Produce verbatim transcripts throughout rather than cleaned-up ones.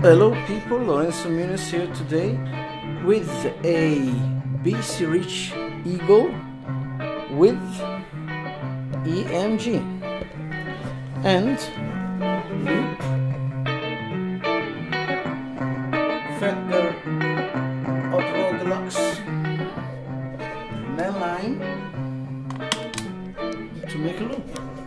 Hello people, Lorenzo Muniz here today with a B C Rich Eagle with E M G and loop Fender Hot Rod Deluxe mainline to make a loop.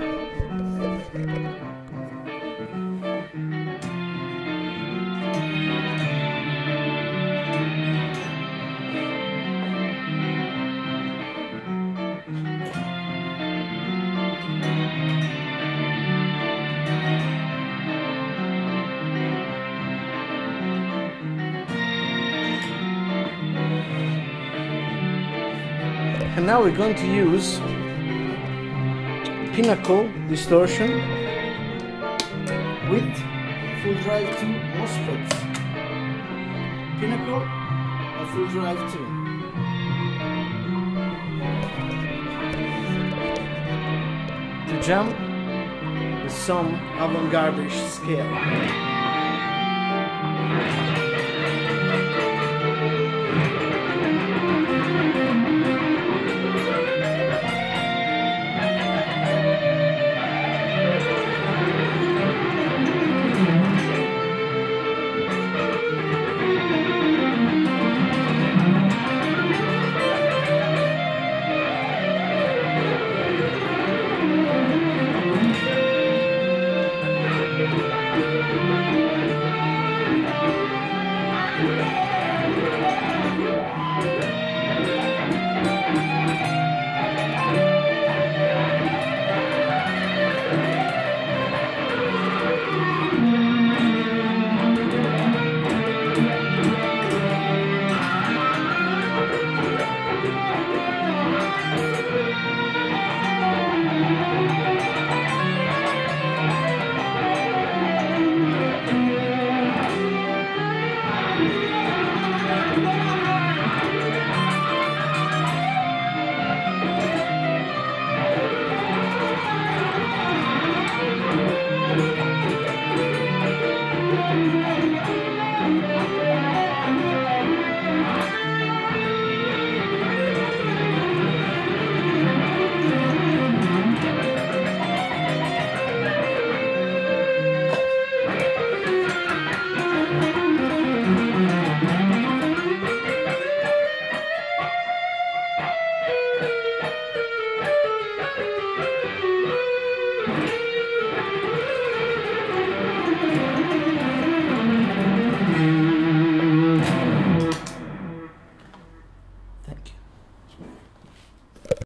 And now we're going to use Pinnacle distortion with full drive two MOSFET. Pinnacle and full drive two. To jam with some avant-garde scale.